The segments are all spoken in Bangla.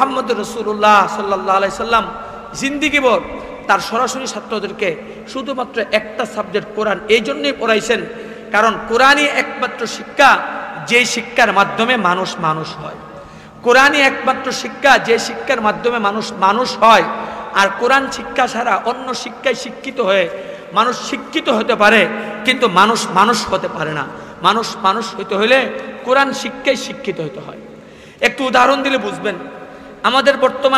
মুহাম্মদ রাসূলুল্লাহ সাল্লাল্লাহু আলাইহি সাল্লাম জিন্দেগিভর তার সরাসরি ছাত্রদেরকে শুধুমাত্র একটা সাবজেক্ট কোরআন এই জন্যই পড়াইছেন, কারণ কোরআনই একমাত্র শিক্ষা যে শিক্ষার মাধ্যমে মানুষ মানুষ হয়। কোরআনই একমাত্র শিক্ষা যে শিক্ষার মাধ্যমে মানুষ মানুষ হয়। আর কোরআন শিক্ষা ছাড়া অন্য শিক্ষায় শিক্ষিত হয়ে মানুষ শিক্ষিত হতে পারে, কিন্তু মানুষ মানুষ হতে পারে না। মানুষ মানুষ হইতে হলে কোরআন শিক্ষায় শিক্ষিত হতে হয়। একটু উদাহরণ দিলে বুঝবেন। আমাদের বর্তমান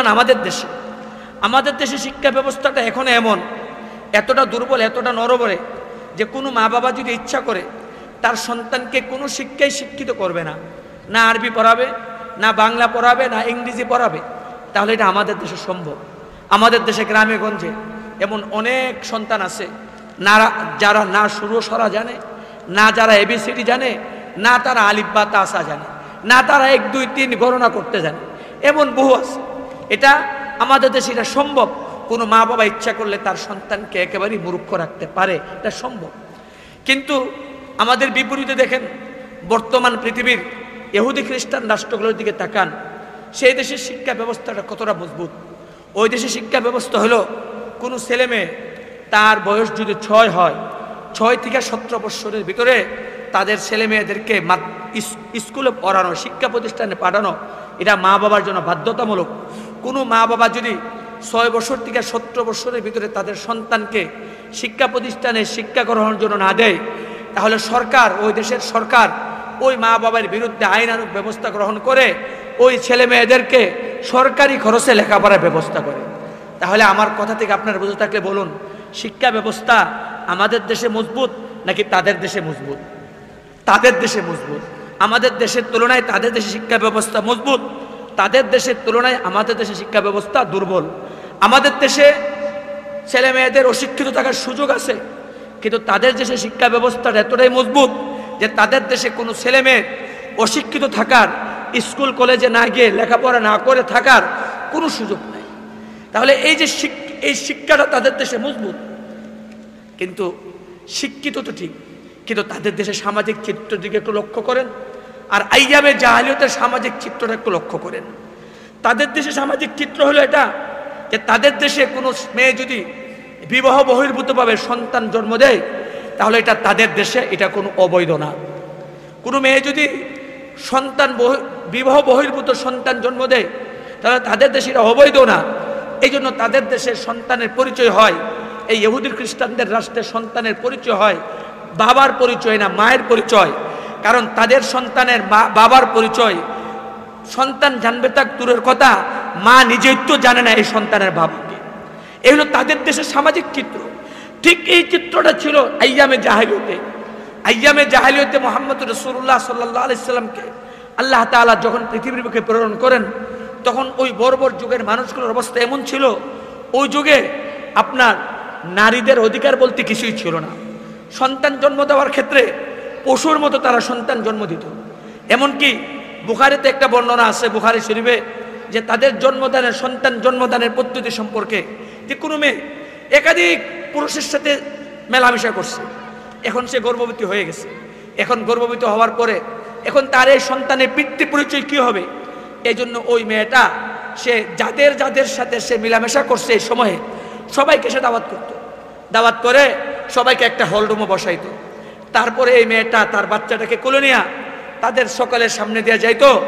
আমাদের দেশে শিক্ষা ব্যবস্থাটা এখন এমন এতটা দুর্বল, এতটা নরবরে যে কোনো মা বাবা যদি ইচ্ছা করে তার সন্তানকে কোনো শিক্ষায় শিক্ষিত করবে না, না আরবি পড়াবে, না বাংলা পড়াবে, না ইংরেজি পড়াবে, তাহলে এটা আমাদের দেশে সম্ভব। আমাদের দেশে গ্রামে গঞ্জে এমন অনেক সন্তান আছে না যারা না শুরু সরা জানে, না যারা এবিসিডি জানে, না তারা আলিফ বা তাসা জানে, না তারা 1 2 3 গণনা করতে জানে, এমন বহু আছে। এটা আমাদের দেশে এটা সম্ভব। কোনো মা বাবা ইচ্ছা করলে তার সন্তানকে একেবারেই মূর্খ রাখতে পারে, এটা সম্ভব। কিন্তু আমাদের বিপরীতে দেখেন, বর্তমান পৃথিবীর ইহুদি খ্রিস্টান রাষ্ট্রগুলোর দিকে তাকান, সেই দেশের শিক্ষা ব্যবস্থাটা কতটা মজবুত। ওই দেশের শিক্ষা ব্যবস্থা হলো কোনো ছেলে মেয়ে তার বয়স যদি 6 হয়, 6 থেকে 17 বছরের ভিতরে তাদের ছেলে মেয়েদেরকে স্কুলে পড়ানো, শিক্ষা প্রতিষ্ঠানে পাঠানো, এটা মা বাবার জন্য বাধ্যতামূলক। কোনো মা বাবা যদি 6 বছর থেকে 17 বছরের ভিতরে তাদের সন্তানকে শিক্ষা প্রতিষ্ঠানে শিক্ষা গ্রহণের জন্য না দেয়, তাহলে সরকার, ওই দেশের সরকার ওই মা বাবার বিরুদ্ধে আইনানুগ ব্যবস্থা গ্রহণ করে ওই ছেলে মেয়েদেরকে সরকারি খরচে লেখাপড়ার ব্যবস্থা করে। তাহলে আমার কথা থেকে আপনারা বুঝে থাকলে বলুন, শিক্ষা ব্যবস্থা আমাদের দেশে মজবুত নাকি তাদের দেশে মজবুত? তাদের দেশে মজবুত। আমাদের দেশের তুলনায় তাদের দেশে শিক্ষা ব্যবস্থা মজবুত, তাদের দেশের তুলনায় আমাদের দেশে শিক্ষা ব্যবস্থা দুর্বল। আমাদের দেশে ছেলে মেয়েদের অশিক্ষিত থাকার সুযোগ আছে, কিন্তু তাদের দেশে শিক্ষা ব্যবস্থাটা এতটাই মজবুত যে তাদের দেশে কোনো ছেলে মেয়ে অশিক্ষিত থাকার, স্কুল কলেজে না গিয়ে লেখাপড়া না করে থাকার কোনো সুযোগ নেই। তাহলে এই শিক্ষাটা তাদের দেশে মজবুত, কিন্তু শিক্ষিত তো ঠিক, কিন্তু তাদের দেশে সামাজিক চিত্রের দিকে একটু লক্ষ্য করেন, আর আইয়ামে জাহেলিয়তের সামাজিক চিত্রটা একটু লক্ষ্য করেন। তাদের দেশে সামাজিক চিত্র হলো এটা যে তাদের দেশে কোনো মেয়ে যদি বিবাহ বহির্ভূতভাবে সন্তান জন্ম দেয়, তাহলে এটা তাদের দেশে এটা কোনো অবৈধ না। কোনো মেয়ে যদি বিবাহ বহির্ভূত সন্তান জন্ম দেয়, তাহলে তাদের দেশে এটা অবৈধ না। এই জন্য তাদের দেশে সন্তানের পরিচয় হয়, এই ইহুদি খ্রিস্টানদের রাষ্ট্রের সন্তানের পরিচয় হয় বাবার পরিচয় না মায়ের পরিচয়। কারণ তাদের সন্তানের বাবার পরিচয় সন্তান জানবে তার দূরের কথা, মা নিজেই তো জানে না এই সন্তানের বাবাকে। এই হলো তাদের দেশের সামাজিক চিত্র। ঠিক এই চিত্রটা ছিল আইয়ামে জাহেলিয়তে। আইয়ামে জাহেলিয়তে মুহাম্মদ রাসূলুল্লাহ সাল্লাল্লাহু আলাইহি সাল্লামকে আল্লাহ তাআলা যখন পৃথিবীর বুকে প্রেরণ করেন, তখন ওই বর্বর যুগের মানুষগুলোর অবস্থা এমন ছিল, ওই যুগে আপনার নারীদের অধিকার বলতে কিছুই ছিল না। সন্তান জন্ম দেওয়ার ক্ষেত্রে পশুর মতো তারা সন্তান জন্ম দিত। এমনকি বুখারীতে একটা বর্ণনা আছে, বুখারী শরীফে, যে তাদের জন্মদানের, সন্তান জন্মদানের পদ্ধতি সম্পর্কে, যে কোনো মেয়ে একাধিক পুরুষের সাথে মেলামেশা করছে, এখন সে গর্ভবতী হয়ে গেছে। এখন গর্ভবতী হওয়ার পরে এখন তার এই সন্তানের পিতৃ পরিচয় কী হবে? এই জন্য ওই মেয়েটা সে যাদের সাথে সে মেলামেশা করছে এই সময়ে সবাইকে সে দাওয়াত করত, দাওয়াত করে সবাইকে একটা হলরুমে বসাইতো। তারপরে এই মেয়েটা তার বাচ্চাটাকে কোলে নিয়ে তাদের সকালের সামনে দিয়ে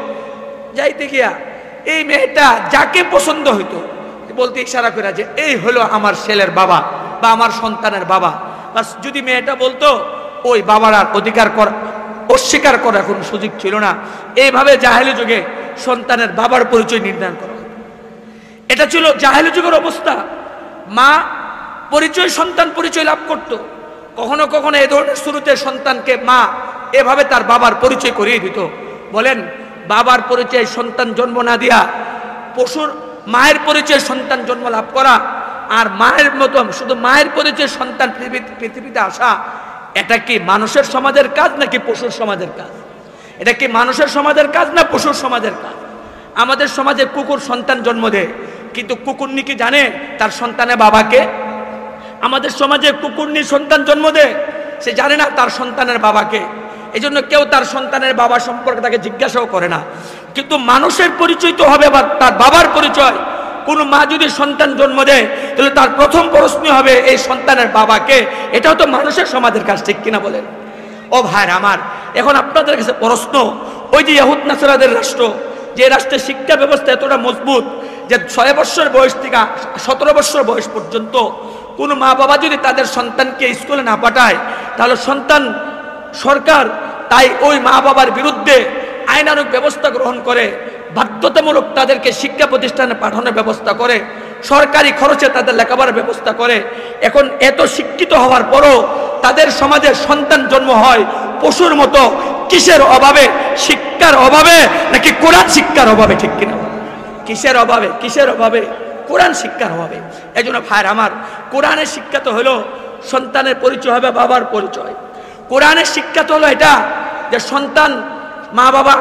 যাইতে গিয়া এই মেয়েটা যাকে পছন্দ হইতো বলতে ইশারা করে যে এই হলো আমার ছেলের বাবা বা আমার সন্তানের বাবা। বাস যদি মেয়েটা বলতো, ওই বাবার আর অস্বীকার করার কোনো সুযোগ ছিল না। এইভাবে জাহেলি যুগে সন্তানের বাবার পরিচয় নির্ধারণ করা হতো। এটা ছিল জাহেলি যুগের অবস্থা। মা পরিচয়, সন্তান পরিচয় লাভ করত। কখনো কখনো এ ধরনের শুরুতে সন্তানকে মা এভাবে তার বাবার পরিচয় করিয়ে দিত। বলেন, বাবার পরিচয় সন্তান জন্ম না দিয়া পশুর মায়ের পরিচয় সন্তান জন্ম লাভ করা, আর মায়ের মতো শুধু মায়ের পরিচয় সন্তান পৃথিবীতে আসা, এটা কি মানুষের সমাজের কাজ নাকি পশুর সমাজের কাজ? এটা কি মানুষের সমাজের কাজ না পশুর সমাজের কাজ? আমাদের সমাজে কুকুর সন্তান জন্ম দেয়, কিন্তু কুকুরনি কি জানে তার সন্তানের বাবাকে? আমাদের সমাজে কুকুরনি সন্তান জন্ম দেয়, সে জানে না তার সন্তানের বাবাকে। এই জন্য কেউ তার সন্তানের বাবা সম্পর্কে তাকে জিজ্ঞাসাও করে না। কিন্তু মানুষের পরিচয় তো হবে আবার তার বাবার পরিচয়। কোনো মা যদি সন্তান জন্ম দেয় তাহলে তার প্রথম প্রশ্ন হবে এই সন্তানের বাবাকে। এটাও তো মানুষের সমাজের কাজ, ঠিক কিনা বলেন? ও ভাইরা আমার, এখন আপনাদের কাছে প্রশ্ন, ওই যে ইহুদ নাসারাদের রাষ্ট্র, যে রাষ্ট্রের শিক্ষা ব্যবস্থা এতটা মজবুত যে 6 বছর বয়স থেকে 17 বছর বয়স পর্যন্ত কোনো মা বাবা যদি তাদের সন্তানকে স্কুলে না পাঠায় তাহলে সন্তান সরকার তাই ওই মা বাবার বিরুদ্ধে আইনানুগ ব্যবস্থা গ্রহণ করে, বাধ্যতামূলক তাদেরকে শিক্ষা প্রতিষ্ঠানে পাঠানোর ব্যবস্থা করে, সরকারি খরচে তাদের লেখাপড়ার ব্যবস্থা করে। এখন এত শিক্ষিত হওয়ার পরও তাদের সমাজে সন্তান জন্ম হয় পশুর মতো। কিসের অভাবে? শিক্ষার অভাবে নাকি কোরআন শিক্ষার অভাবে? ঠিক কিনা? কিসের অভাবে? কিসের অভাবে? কোরআন শিক্ষার অভাবে। এই জন্য ভাইয়ের আমার, কোরআনের শিক্ষা তো হলো সন্তানের পরিচয় হবে বাবার পরিচয়। কোরআনের শিক্ষা তো হলো এটা যে সন্তান মা বাবা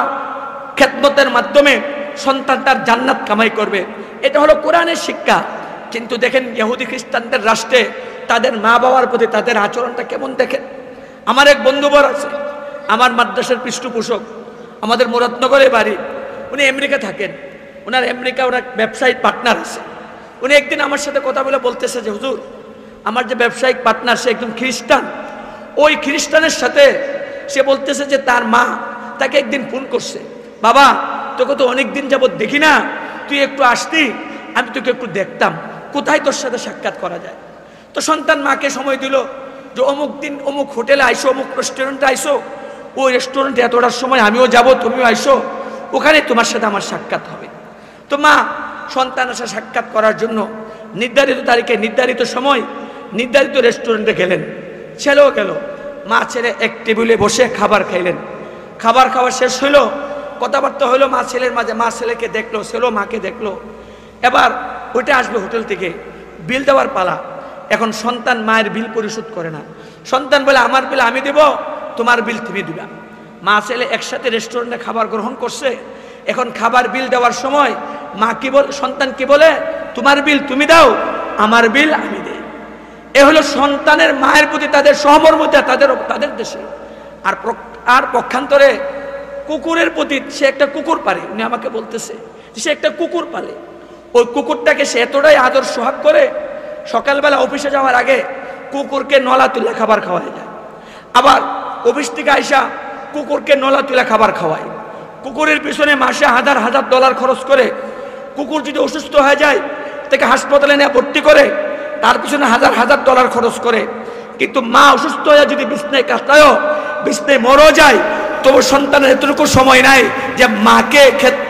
খেদমতের মাধ্যমে সন্তান তার জান্নাত কামাই করবে, এটা হলো কোরআনের শিক্ষা। কিন্তু দেখেন ইহুদি খ্রিস্টানদের রাষ্ট্রে তাদের মা বাবার প্রতি তাদের আচরণটা কেমন দেখেন। আমার এক বন্ধুবর আছে, আমার মাদ্রাসার পৃষ্ঠপোষক, আমাদের মুরাদনগরে বাড়ি, উনি আমেরিকা থাকেন, ওনার ব্যবসায়িক পার্টনার আছে। উনি একদিন আমার সাথে কথা বলে বলতেছে যে হুজুর, আমার যে ব্যবসায়িক পার্টনার সে একজন খ্রিস্টান, ওই খ্রিস্টানের সাথে সে বলতেছে যে তার মা তাকে একদিন ফোন করছে, বাবা তোকে তো অনেক দিন যাবত দেখি না, তুই একটু আসতি, আমি তোকে একটু দেখতাম, কোথায় তোর সাথে সাক্ষাৎ করা যায়। তো সন্তান মাকে সময় দিল যে অমুক দিন অমুক হোটেলে আইসো, অমুক রেস্টুরেন্টে আইসো, ওই রেস্টুরেন্টে এতটার সময় আমিও যাব, তুমিও আইসো, ওখানে তোমার সাথে আমার সাক্ষাৎ হবে। তো মা সন্তানের সাথে সাক্ষাৎ করার জন্য নির্ধারিত তারিখে নির্ধারিত সময় নির্ধারিত রেস্টুরেন্টে গেলেন, ছেলেও গেল। মা ছেলে এক টেবিলে বসে খাবার খাইলেন। খাবার খাওয়া শেষ হইল, কথাবার্তা হইলো মা ছেলের মাঝে, মা ছেলেকে দেখলো, ছেলেও মাকে দেখলো। এবার ওইটা আসবে হোটেল থেকে, বিল দেওয়ার পালা। এখন সন্তান মায়ের বিল পরিশোধ করে না, সন্তান বলে আমার বিল আমি দেব, তোমার বিল তুমি দিবা। মা ছেলে একসাথে রেস্টুরেন্টে খাবার গ্রহণ করছে। এখন খাবার বিল দেওয়ার সময় মা কি বলে, সন্তান কি বলে, তোমার বিল তুমি দাও, আমার বিল আমি দেই। এ হলো সন্তানের মায়ের প্রতি তাদের সহমর্মিতা তাদের দেশে। আর পক্ষান্তরে কুকুরের প্রতি, সে একটা কুকুর পালে, উনি আমাকে বলতেছে সে একটা কুকুর পালে, ওই কুকুরটাকে সে এতটাই আদর সোহাগ করে, সকালবেলা অফিসে যাওয়ার আগে কুকুরকে নলা তুলে খাবার খাওয়ায় যায়, আবার অফিস থেকে আইসা কুকুরকে নলা তুলে খাবার খাওয়ায়। কুকুরের পিছনে মাসে হাজার হাজার ডলার খরচ করে। কুকুর যদি অসুস্থ হয়ে যায় তাকে হাসপাতালে নিয়ে ভর্তি করে, তার পিছনে হাজার হাজার ডলার খরচ করে। কিন্তু মা অসুস্থ হয়ে যদি বিছনায় কাটায়ও, বিছনায় মরও যায়, তবু সন্তানের এতটুকু সময় নাই যে মাকে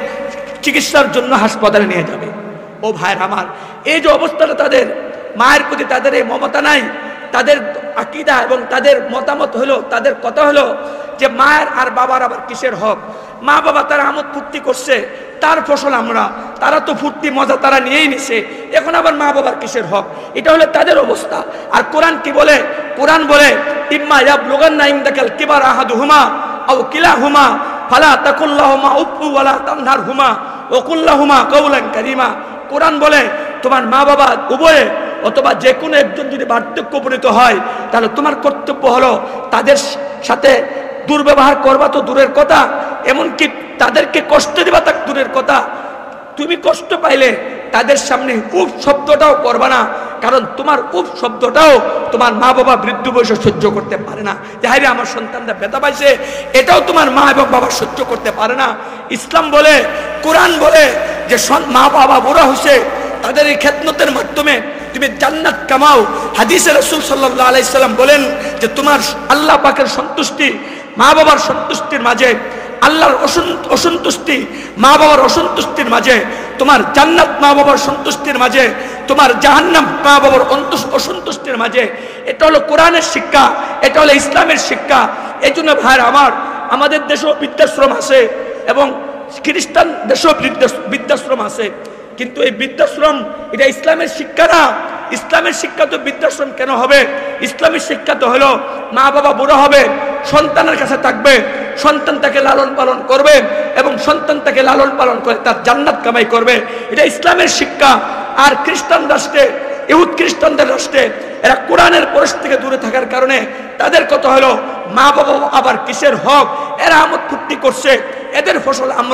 চিকিৎসার জন্য হাসপাতালে নিয়ে যাবে। ও ভাইয়ের আমার, এই যে অবস্থাটা তাদের, মায়ের প্রতি তাদের এই মমতা নাই। তাদের আকীদা এবং তাদের মতামত হলো, তাদের কথা হলো যে মায়ের আর বাবার আবার কিসের হক? মা বাবা তারা আমোদ ফুর্তি করছে, তার ফসল আমরা, তারা তো ফুর্তি মজা তারা নিয়েই নিছে, এখন আবার মা বাবার কিসের হক? এটা হলো তাদের অবস্থা। আর কোরআন কি বলে? কোরআন বলে ইম্মা ইয়াবলুগান্না ইনদাকাল কিবার আহাদুহুমা আও কিলাহুমা ফালা তাকুল্লাহুমা উফু ওয়ালা তানহারহুমা ওয়া কুল্লাহুমা কাওলান কারীমা। কোরআন বলে তোমার মা বাবা উভয়ে অথবা যে কোনো একজন যদি বার্ধক্য উপনীত হয় তাহলে তোমার কর্তব্য হলো তাদের সাথে দুর্ব্যবহার করবা তো দূরের কথা, এমনকি তাদেরকে কষ্ট দিবা তা দূরের কথা, তুমি কষ্ট পাইলে তাদের সামনে উফ শব্দটাও করবা না, কারণ তোমার উফ শব্দটাও তোমার মা বাবা বৃদ্ধ বয়সে সহ্য করতে পারে না। যাহারে আমার সন্তানরা ব্যথা পাইছে, এটাও তোমার মা এবং বাবা সহ্য করতে পারে না। ইসলাম বলে, কোরআন বলে যে মা বাবা বুড়া হয়েছে, তাদের এই খেদমতের মাধ্যমে তুমি জান্নাত কামাও। হাদিসে রাসূল সাল্লাল্লাহু আলাইহি সাল্লাম বলেন যে তোমার আল্লাহ পাকের সন্তুষ্টি মা বাবার সন্তুষ্টির মাঝে, আল্লাহর অসন্তুষ্টি মা বাবার অসন্তুষ্টির মাঝে, তোমার জান্নাত মা বাবার সন্তুষ্টির মাঝে, তোমার জাহান্নাম মা বাবার অসন্তুষ্টির মাঝে। এটা হলো কোরআনের শিক্ষা, এটা হলো ইসলামের শিক্ষা। এই জন্য ভাইয়ের আমার, আমাদের দেশেও বৃদ্ধাশ্রম আছে এবং খ্রিস্টান দেশেও বৃদ্ধাশ্রম আছে, কিন্তু এই বৃদ্ধাশ্রম এটা ইসলামের শিক্ষা না। ইসলামের শিক্ষা তো বৃদ্ধাশ্রম কেন হবে? ইসলামের শিক্ষা তো হলো মা বাবা বুড়ো হবে, সন্তানের কাছে থাকবে, সন্তান তাকে লালন পালন করবে এবং সন্তান তাকে লালন পালন করে তার জান্নাত কামাই করবে, এটা ইসলামের শিক্ষা। আর খ্রিস্টান রাষ্ট্রে, ইহুদ খ্রিস্টানদের রাষ্ট্রে এরা কোরআনের পরশ থেকে দূরে থাকার কারণে তাদের কথা হলো মা বাবা আবার কিসের হক? এরা আমোদ ফুর্তি করছে, এদের ফসল আমরা,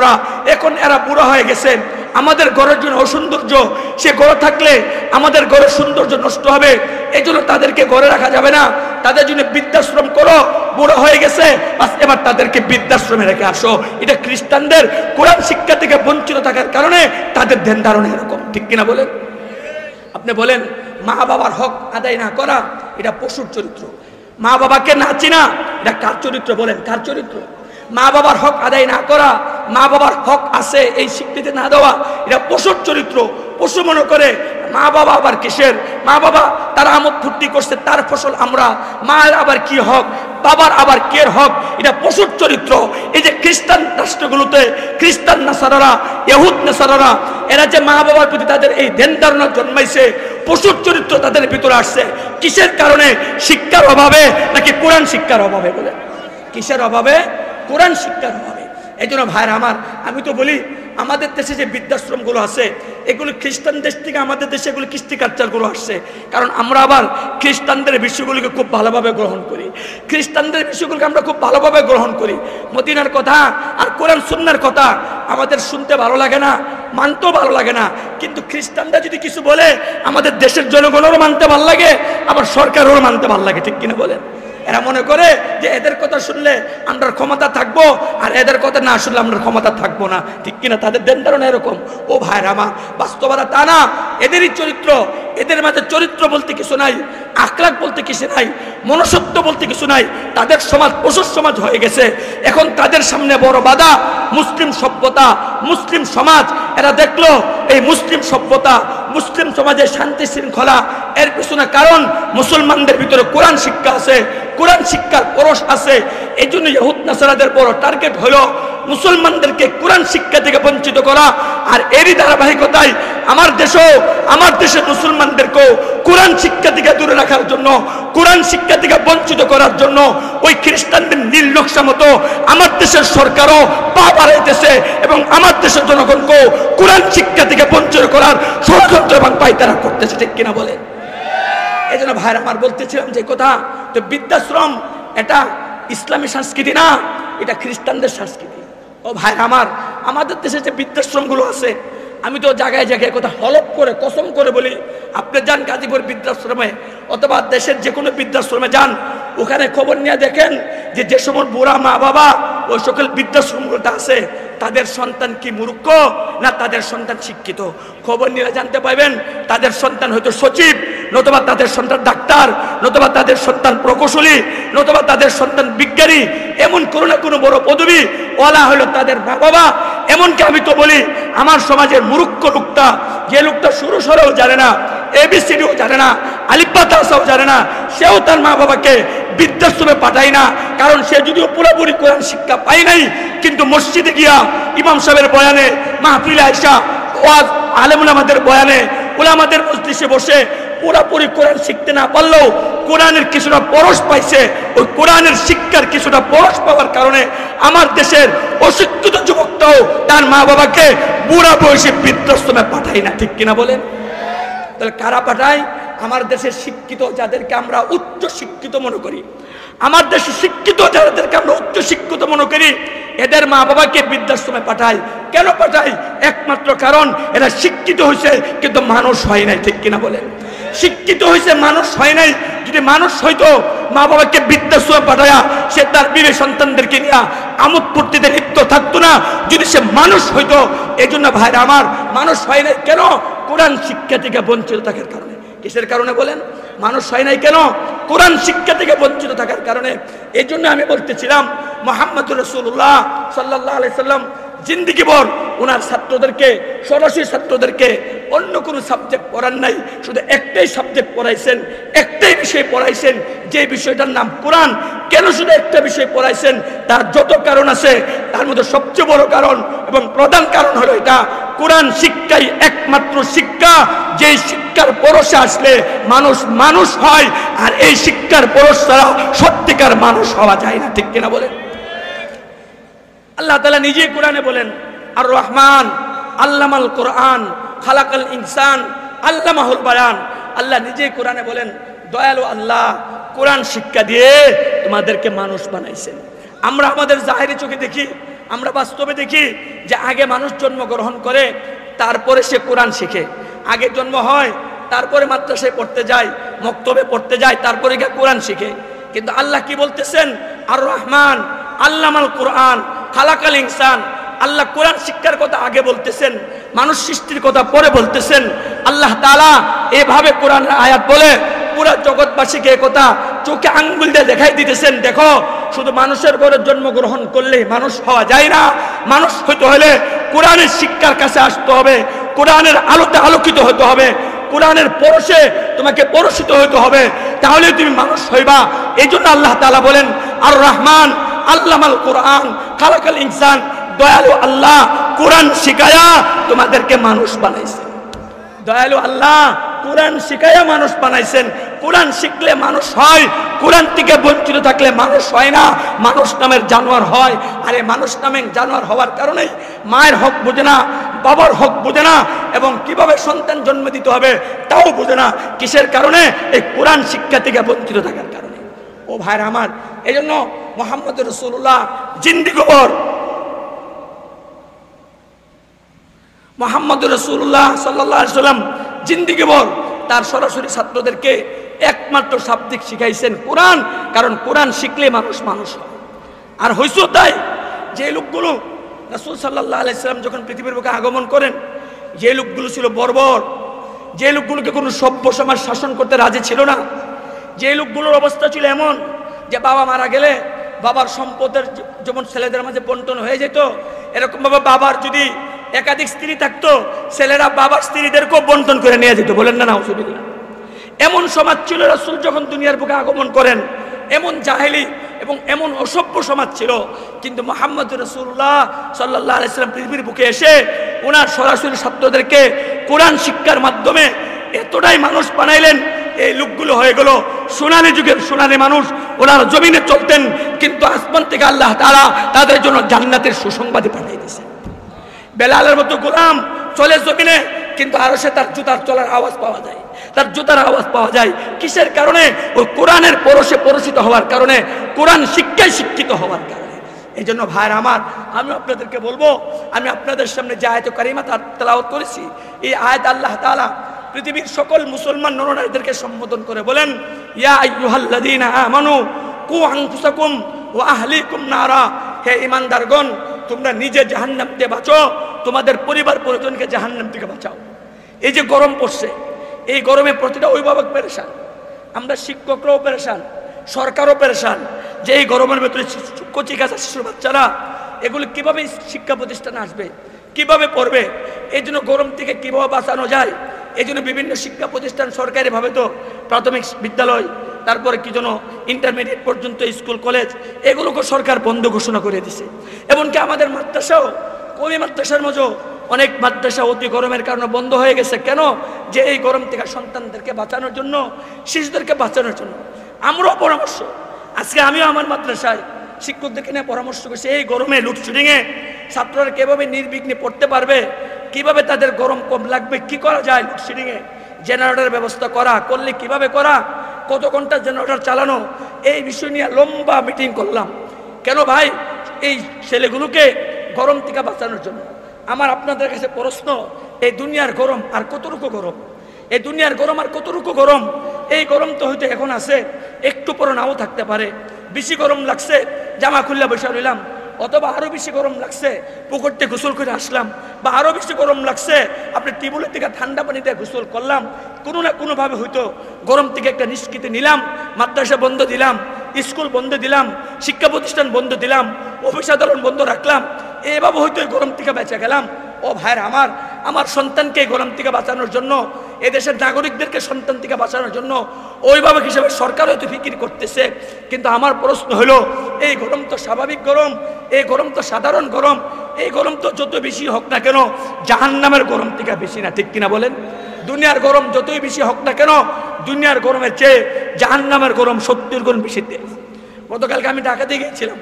এখন এরা বুড়া হয়ে গেছে, আমাদের ঘরের জন্য অসৌন্দর্য, সে ঘরে থাকলে আমাদের ঘরের সৌন্দর্য নষ্ট হবে, এই জন্য তাদেরকে ঘরে রাখা যাবে না, তাদের জন্য বৃদ্ধাশ্রম করো, বুড়ো হয়ে গেছে বাস এবার তাদেরকে বৃদ্ধাশ্রমে রেখে আসো। এটা খ্রিস্টানদের কোরআন শিক্ষা থেকে বঞ্চিত থাকার কারণে তাদের ধ্যান ধারণা এরকম, ঠিক কিনা বলেন? আপনি বলেন মা বাবার হক আদায় না করা এটা পশুর চরিত্র, মা বাবাকে না চিনা এটা কার চরিত্র? বলেন কার চরিত্র? মা বাবার হক আদায় না করা, মা বাবার হক আছে এই স্বীকৃতি না দেওয়া এটা পশুর চরিত্র। পশু মনে করে মা বাবা আবার কিসের, মা বাবা তারা আমোদ ফুর্তি করছে, তার ফসল আমরা, মায়ের আবার কি হক, বাবার আবার কের হক, এটা পশুর চরিত্র। এই যে খ্রিস্টান রাষ্ট্রগুলোতে খ্রিস্টান নাসারারা, ইহুদ নাসারারা, এরা যে মা বাবার প্রতি তাদের এই ধ্যান ধারণা জন্মাইছে, পশুর চরিত্র তাদের ভিতরে আসছে। কিসের কারণে? শিক্ষার অভাবে নাকি কোরআন শিক্ষার অভাবে? বলে কিসের অভাবে? কোরআন শিক্ষার অভাবে। এই জন্য ভাইরা আমার, আমি তো বলি আমাদের দেশে যে বৃদ্ধাশ্রমগুলো আছে এগুলো খ্রিস্টান দেশ থেকে আমাদের দেশে এগুলো কৃষ্টি কালচারগুলো আসছে, কারণ আমরা আবার খ্রিস্টানদের বিষয়গুলিকে খুব ভালোভাবে গ্রহণ করি, খ্রিস্টানদের বিষয়গুলোকে আমরা খুব ভালোভাবে গ্রহণ করি। মদিনার কথা আর কোরআন সুন্নাহর কথা আমাদের শুনতে ভালো লাগে না, মানতেও ভালো লাগে না, কিন্তু খ্রিস্টানরা যদি কিছু বলে আমাদের দেশের জনগণেরও মানতে ভালো লাগে, আবার সরকারেরও মানতে ভালো লাগে, ঠিক কিনা বলেন? এরা মনে করে যে এদের কথা শুনলে আমরা ক্ষমতা থাকবো, আর এদের কথা না শুনলে আমরা ক্ষমতা থাকবো না, ঠিক কিনা? তাদের দেন ধারণা এরকম। ও ভাইরা আমার, বাস্তবতা তা না, এদেরই চরিত্র, এদের মাঝে চরিত্র বলতে কিছু নাই, আখলাক বলতে কিছু নাই, মনুষ্যত্ব বলতে কিছু নাই। তাদের সমাজ পশুর সমাজ হয়ে গেছে। এখন তাদের সামনে বড় বাধা মুসলিম সভ্যতা, মুসলিম সমাজ। এরা দেখলো এই মুসলিম সভ্যতা, মুসলিম সমাজে শান্তি শৃঙ্খলা, এর পিছনে কারণ মুসলমানদের ভিতরে কোরআন শিক্ষা আছে, কোরআন শিক্ষার পরশ আছে। এই জন্য ইহুদ নাসারাদের বড় টার্গেট হলো মুসলমানদেরকে কোরআন শিক্ষা থেকে বঞ্চিত করা। আর এরই ধারাবাহিকতায় আমার দেশের মুসলমানদেরকেও কোরআন শিক্ষা থেকে দূরে রাখার জন্য, কোরআন শিক্ষা থেকে বঞ্চিত করার জন্য ওই খ্রিস্টানদের নীল নকশা মতো আমার দেশের সরকারও পা বাড়াইতেছে এবং আমার দেশের জনগণকেও কোরআন শিক্ষা থেকে বঞ্চিত করার ষড়যন্ত্র এবং পায়তারা করতেছে, ঠিক কিনা বলে? এই জন্য ভাইরা আমার বলতেছিলাম যে কথা, তো বৃদ্ধাশ্রম এটা ইসলামী সংস্কৃতি না, এটা খ্রিস্টানদের সংস্কৃতি। ও ভাইরা আমার, আমাদের দেশে যে বৃদ্ধাশ্রমগুলো আছে, আমি তো জায়গায় জায়গায় কথা হলফ করে কসম করে বলি, আপনি যান গাজীপুর বৃদ্ধাশ্রমে অথবা দেশের যে কোনো বৃদ্ধাশ্রমে যান, ওখানে খবর নিয়ে দেখেন যে যে সময় বুড়া মা বাবা ওই সকল বৃদ্ধাশ্রমগুলোতে আছে, তাদের সন্তান কি মূর্খ না তাদের সন্তান শিক্ষিত? খবর নিয়ে জানতে পারবেন তাদের সন্তান হয়তো সচিব, নতুবা তাদের সন্তান ডাক্তার, নতুবা তাদের সন্তান প্রকৌশলী, নতুবা তাদের সন্তান বিজ্ঞানী, এমন কোনো না কোনো বড় পদবী ওয়ালা হলো তাদের মা বাবা। এমনকি আমি তো বলি আমার সমাজের মূর্খ লোকটা, যে লোকটা শুরু সরেও জানে না, এবিসিডিও জানে না, আলিফাতাও জানে না, সেও তার মা বাবাকে বৃদ্ধাশ্রমে পাঠায় না। কারণ সে যদিও পুরোপুরি কোরআন শিক্ষা পায় নাই, কিন্তু মসজিদে গিয়া ইমাম সাহেবের বয়ানে, মাহফিলে আয়েশা, ওয়াজ আলেম উলামাদের বয়ানে, উলামাদের মজলিসে বসে পুরোপুরি কোরআন শিখতে না পারলেও কোরআনের কিছুটা পরশ পাইছে। ওই কোরআনের শিক্ষার কিছুটা পরশ পাওয়ার কারণে আমার দেশের অশিক্ষিত যুবকটাও তার মা বাবাকে বুড়া বয়সে বৃদ্ধাশ্রমে পাঠায় না, ঠিক কিনা বলেন? তাহলে কারা পাঠায়? আমার দেশের শিক্ষিত যাদেরকে আমরা উচ্চ শিক্ষিত মনে করি, আমার দেশে শিক্ষিত যাদেরকে আমরা উচ্চ শিক্ষিত মনে করি, এদের মা বাবাকে বৃদ্ধাশ্রমে পাঠায়। কেন পাঠায়? একমাত্র কারণ এরা শিক্ষিত হয়েছে কিন্তু মানুষ হয় নাই, ঠিক কিনা বলেন? শিক্ষিত হয়েছে, মানুষ হয় নাই। যদি মানুষ হইতো মা বাবাকে বৃদ্ধাশ্রমে পাঠায়া সে তার বিবে সন্তানদেরকে নিয়ে আমোদ ফুর্তিতে লিপ্ত থাকতো না, যদি সে মানুষ হইতো। এই জন্য ভাইরা আমার, মানুষ হয় নাই কেন? কোরআন শিক্ষা থেকে বঞ্চিত থাকার কারণে। কিসের কারণে বলেন? মানুষ হয় নাই কেন? কোরআন শিক্ষা থেকে বঞ্চিত থাকার কারণে। এই জন্য আমি বলতেছিলাম মুহাম্মদুর রাসূলুল্লাহ সাল্লাল্লাহু আলাইহি সাল্লাম জিন্দেগি ভর ওনার ছাত্রদেরকে, সরাসরি ছাত্রদেরকে অন্য কোনো সাবজেক্ট পড়ান নাই, শুধু একটাই সাবজেক্ট পড়াইছেন, একটাই বিষয় পড়াইছেন, যে বিষয়টার নাম কোরআন। কেন শুধু একটা বিষয় পড়াইছেন? তার যত কারণ আছে, তার মধ্যে সবচেয়ে বড় কারণ এবং প্রধান কারণ হলো এটা, কোরআন শিক্ষাই একমাত্র শিক্ষা, যে শিক্ষার পরশে আসলে মানুষ মানুষ হয়, আর এই শিক্ষার পরশ ছাড়া সত্যিকার মানুষ হওয়া যায় না, ঠিক কিনা বলেন? আল্লাহ তাআলা নিজেই কোরআনে বলেন, আর রহমান আল্লামাল কোরআন খালাকাল ইনসান আল্লামাহুল বায়ান। আল্লাহ নিজেই কোরআনে বলেন, দয়ালু আল্লাহ কোরআন শিক্ষা দিয়ে তোমাদেরকে মানুষ বানাইছেন। আমরা আমাদের জাহেরি চোখে দেখি আমরা বাস্তবে দেখি যে আগে মানুষ জন্মগ্রহণ করে, তারপরে সে কোরআন শিখে। আগে জন্ম হয়, তারপরে মাদ্রাসায় পড়তে যায়, মক্তবে পড়তে যায়, তারপরে গিয়ে কোরআন শিখে। কিন্তু আল্লাহ কি বলতেছেন? আর রহমান আল্লামাল কোরআন খালাকাল ইনসান। আল্লাহ কোরআন শিক্ষার কথা আগে বলতেছেন, মানুষ সৃষ্টির কথা পরে বলতেছেন। আল্লাহ তাআলা এভাবে কোরআনের আয়াত বলে পুরা জগৎবাসীকে একথা চোখে আঙ্গুল দিয়ে দেখাই দিতেছেন, দেখো শুধু মানুষের ঘরে জন্মগ্রহণ করলে মানুষ হওয়া যায় না, মানুষ হইতে হলে কোরআনের শিক্ষার কাছে আসতে হবে, কোরআনের আলোতে আলোকিত হতে হবে, কোরআনের পরশে তোমাকে পরশিত হইতে হবে, তাহলে তুমি মানুষ হইবা। এই জন্য আল্লাহ তাআলা বলেন আর রহমান আল্লামাল কোরআন খালাকাল ইনসান, দয়ালু আল্লাহ কোরআন শিখায়া তোমাদেরকে মানুষ বানাইছেন। দয়ালু আল্লাহ কোরআন শিখায়া মানুষ বানাইছেন। কোরআন শিখলে মানুষ হয়, কোরআন থেকে বঞ্চিত থাকলে মানুষ হয় না, মানুষ নামের জানোয়ার হয়। আরে মানুষ নামের জানোয়ার হওয়ার কারণেই মায়ের হক বোঝে না, বাবার হক বোঝে না, এবং কিভাবে সন্তান জন্ম দিতে হবে তাও বোঝে না। কিসের কারণে? এই কোরআন শিক্ষা থেকে বঞ্চিত থাকার কারণে। ও ভাইরা আমার, এই জন্য মুহাম্মদ রাসূলুল্লাহ জিন্দিগিভর, মুহাম্মদ রাসূলুল্লাহ সাল্লাল্লাহু আলাইহি ওয়াসাল্লাম জিন্দিগিভর তার সরাসরি ছাত্রদেরকে একমাত্র শাব্দিক শিখাইছেন কোরআন। কারণ কোরআন শিখলে মানুষ মানুষ হয়। আর হইছো তাই, যে লোকগুলো রাসূল সাল্লাল্লাহু আলাইহি ওয়াসাল্লাম যখন পৃথিবীর বুকে আগমন করেন, যে লোকগুলো ছিল বর্বর, যে লোকগুলোকে কোনো সভ্য সমাজ শাসন করতে রাজি ছিল না, যে লোকগুলোর অবস্থা ছিল এমন যে বাবা মারা গেলে বাবার সম্পদের যেমন ছেলেদের মাঝে বন্টন হয়ে যেত, এরকম ভাবে বাবার যদি একাধিক স্ত্রী থাকতো, ছেলেরা বাবার স্ত্রীদেরকেও বন্টন করে নিয়ে যেত। বলেন না নাউজুবিল্লাহ। এমন সমাজ ছিল রাসূল যখন দুনিয়ার বুকে আগমন করেন, এমন জাহেলি এবং এমন অসভ্য সমাজ ছিল। কিন্তু মুহাম্মদ রাসূলুল্লাহ সাল্লাল্লাহু আলাইহি ওয়াসাল্লাম পৃথিবীর বুকে এসে ওনার সরাসরি ছাত্রদেরকে কোরআন শিক্ষার মাধ্যমে এতটাই মানুষ বানাইলেন, এই লোকগুলো হয়ে গেল সোনালী যুগের সোনালী মানুষ। ওনারা জমিনে চলতেন, কিন্তু আসমান থেকে আল্লাহ তাআলা তাদের জন্য জান্নাতের সুসংবাদই পাঠিয়ে দিয়েছেন। বেলালের মতো গোলাম চলে জমিনে, কিন্তু আরো সে তার জুতার চলার আওয়াজ পাওয়া যায়, তার জুতার আওয়াজ পাওয়া যায়। কিসের কারণে? ওই কোরআনের পরশে পরশিত হওয়ার কারণে, কোরআন শিক্ষায় শিক্ষিত হওয়ার কারণে। এই জন্য ভাইরা আমার, আমি আপনাদেরকে বলবো, আমি আপনাদের সামনে যে আয়াত কারিমা তার তেলাওয়াত করেছি, এই আয়াত আল্লাহ তাআলা পৃথিবীর সকল মুসলমান নরনারীদেরকে সম্বোধন করে বলেন, ইয়া আইয়ুহাল্লাযীনা আমানু কু আনফুসাকুম ওয়া আহলিকুম নারা। হে ঈমানদারগণ, তোমরা নিজে জাহান্নাম থেকে বাঁচো, তোমাদের পরিবার পরিজনকে জাহান্নাম থেকে বাঁচাও। এই যে গরম পড়ছে, এই গরমে প্রতিটা অভিভাবক পেরেশান, আমরা শিক্ষকরাও পেরেশান, সরকারও পেরেশান, যে এই গরমের ভেতরে কচি কাঁচা শিশুর বাচ্চারা এগুলো কিভাবে শিক্ষা প্রতিষ্ঠানে আসবে, কিভাবে পড়বে। এই জন্য গরম থেকে কিভাবে বাঁচানো যায়, এই জন্য বিভিন্ন শিক্ষা প্রতিষ্ঠান সরকারিভাবে তো প্রাথমিক বিদ্যালয়, তারপরে কি যেন ইন্টারমিডিয়েট পর্যন্ত স্কুল কলেজ, এগুলোকে সরকার বন্ধ ঘোষণা করে দিছে। এমনকি আমাদের মাদ্রাসাও, কমি মাদ্রাসার মতো অনেক মাদ্রাসা অতি গরমের কারণে বন্ধ হয়ে গেছে। কেন? যে এই গরম থেকে সন্তানদেরকে বাঁচানোর জন্য, শিশুদেরকে বাঁচানোর জন্য। আমরাও পরামর্শ, আজকে আমিও আমার মাদ্রাসায় শিক্ষকদেরকে নিয়ে পরামর্শ করছি, এই গরমে লোডশেডিংয়ে ছাত্ররা কীভাবে নির্বিঘ্নে পড়তে পারবে, কিভাবে তাদের গরম কম লাগবে, কি করা যায় লোডশেডিংয়ে, জেনারেটরের ব্যবস্থা করলে কিভাবে করা, কত ঘন্টা জেনারেটর চালানো, এই বিষয় নিয়ে লম্বা মিটিং করলাম। কেন ভাই? এই ছেলেগুলোকে গরম থেকে বাঁচানোর জন্য। আমার আপনাদের কাছে প্রশ্ন, এই দুনিয়ার গরম আর কতটুকু গরম? এই দুনিয়ার গরম আর কতটুকু গরম? এই গরম তো হয়তো এখন আছে, একটু পরে নাও থাকতে পারে। বেশি গরম লাগছে, জামা খুললে বসে রইলাম, অথবা আরো বেশি গরম লাগছে পুকুরতে গোসল করে আসলাম, বা আরো বেশি গরম লাগছে আপনি টিউবওয়েলের থেকে ঠান্ডা পানিতে গোসল করলাম। কোনো না কোনোভাবে হয়তো গরম থেকে একটা নিষ্কৃতি নিলাম, মাদ্রাসা বন্ধ দিলাম, স্কুল বন্ধ দিলাম, শিক্ষা প্রতিষ্ঠান বন্ধ দিলাম, অফিস আদালত বন্ধ রাখলাম, এভাবে হয়তো গরম থেকে বেঁচে গেলাম। ও ভাইরা আমার সন্তানকে গরম থেকে বাঁচানোর জন্য, এদেশের নাগরিকদেরকে সন্তান থেকে বাঁচানোর জন্য ওইভাবে হিসেবে সরকার হয়তো ফিকির করতেছে। কিন্তু আমার প্রশ্ন হলো, এই গরম তো স্বাভাবিক গরম, এই গরম তো সাধারণ গরম, এই গরম তো যত বেশি হোক না কেন জাহান্নামের গরম থেকে বেশি না, ঠিক কিনা বলেন? দুনিয়ার গরম যতই বেশি হোক না কেন, দুনিয়ার গরমের চেয়ে জাহান্নামের গরম 70 গুণ বেশি তেজ। গতকালকে আমি ঢাকাতে গিয়েছিলাম,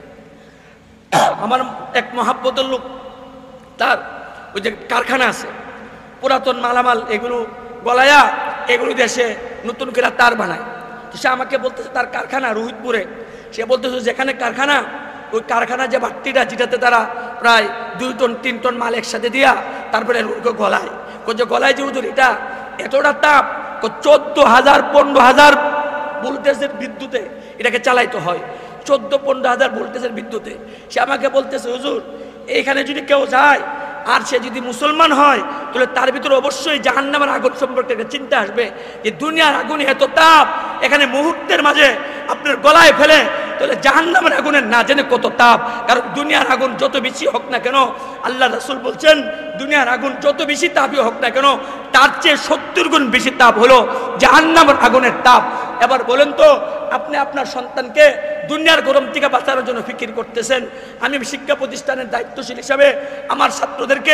আমার এক মহাব্বতের লোক, তার ওই যে কারখানা আছে, পুরাতন মালামাল এগুলো গলায়া এগুলো দেশে নতুন করে তার বানায়। সে আমাকে বলতেছে তার কারখানা রোহিতপুরে, সে বলতেছে যেখানে কারখানা ওই কারখানা যে ভাট্টিটা যেটাতে তারা প্রায় 2 টন 3 টন মাল একসাথে দিয়া তারপরে গলায় যে গলায় যে হুজুর এটা এতটা তাপ 14,000 15,000 ভোল্টেজের বিদ্যুতে এটাকে চালাইতে হয়, 14-15,000 ভোল্টেজের বিদ্যুতে। সে আমাকে বলতেছে হুজুর এইখানে যদি কেউ যায় আর সে যদি মুসলমান হয় তাহলে তার ভিতরে অবশ্যই জাহান্নামের আগুন সম্পর্কে একটা চিন্তা আসবে যে দুনিয়ার আগুনে এত তাপ, এখানে মুহূর্তের মাঝে আপনার গলায় ফেলে তাহলে জাহান্নামের আগুনের না জেনে কত তাপ। কারণ দুনিয়ার আগুন যত বেশি হোক না কেন, আল্লাহ রাসূল বলছেন দুনিয়ার আগুন যত বেশি তাপই হোক না কেন তার চেয়ে 70 গুণ বেশি তাপ হলো জাহান্নামের আগুনের তাপ। এবার বলেন তো আপনি আপনার সন্তানকে দুনিয়ার গরম থেকে বাঁচানোর জন্য ফিকির করতেছেন, আমি শিক্ষা প্রতিষ্ঠানের দায়িত্বশীল হিসাবে আমার ছাত্রদেরকে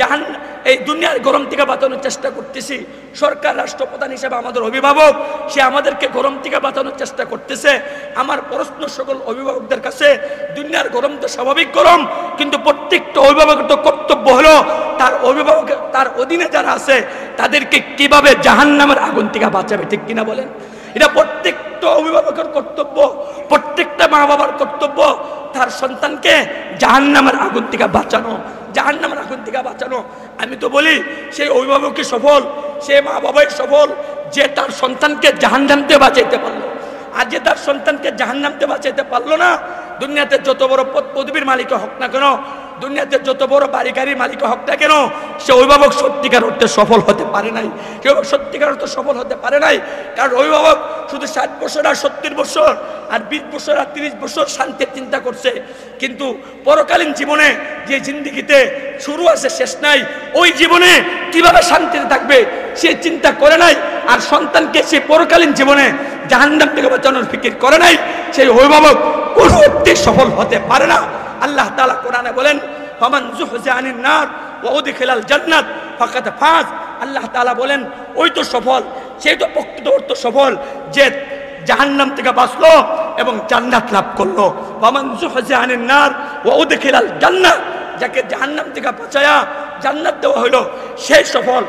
এই দুনিয়ার গরম থেকে বাঁচানোর চেষ্টা করতেছি। সরকার রাষ্ট্রপ্রধান হিসেবে আমাদের অভিভাবক, সে আমাদেরকে গরম থেকে বাঁচানোর চেষ্টা করতেছে। আমার প্রশ্ন সকল অভিভাবকদের কাছে, দুনিয়ার গরম তো স্বাভাবিক গরম, কিন্তু প্রত্যেকটা অভিভাবকের তো কর্তব্য হলো তার অভিভাবক তার অধীনে যারা আছে তাদেরকে কিভাবে জাহান্নামের আগুন থেকে বাঁচাবে, ঠিক কিনা বলেন? এটা প্রত্যেকটা অভিভাবকের কর্তব্য, প্রত্যেকটা মা বাবার কর্তব্য তার সন্তানকে জাহান্নামের আগুন থেকে বাঁচানো, জাহান্নামের আগুন থেকে বাঁচানো। আমি তো বলি সেই অভিভাবকই সফল, সে মা বাবাই সফল যে তার সন্তানকে জাহান্নাম থেকে বাঁচাইতে পারলো। আর যে তার সন্তানকে জাহান্নাম থেকে বাঁচাইতে পারলো না, দুনিয়াতে যত বড় পদ পদবীর মালিক হোক না কেন, দুনিয়াতে যত বড় বাড়ি গাড়ির মালিক হোক না কেন, সে অভিভাবক সত্যিকার অর্থে সফল হতে পারে নাই, সে সত্যিকার অর্থে সফল হতে পারে নাই। কারণ অভিভাবক শুধু 60 বছর আর 70 বছর আর 20 বছর আর 30 বছর শান্তির চিন্তা করছে, কিন্তু পরকালীন জীবনে যে জিন্দেগিতে শুরু আছে শেষ নাই, ওই জীবনে কিভাবে শান্তিতে থাকবে সে চিন্তা করে নাই। আর সন্তানকে সে পরকালীন জীবনে জাহান্নাম থেকে বাঁচানোর ফিকির করে নাই, সেই অভিভাবক কোনো অর্থে সফল হতে পারে না। আল্লাহ তাআলা কোরআনে বলেন ফামান যুহযা আনিন নার ওয়া উদখিলাল জান্নাত ফাকাদ ফাজ। আল্লাহ তাআলা বলেন ওই তো সফল, সেই তো প্রকৃত অর্থ সফল যে জাহান্নাম থেকে বাঁচলো এবং জান্নাত লাভ করলো। ফামান যুহযা আনিন নার ওয়া উদখিলাল জান্নাত, যাকে জাহান্নাম থেকে বাঁচায়া জান্নাত দেওয়া হলো সেই সফল।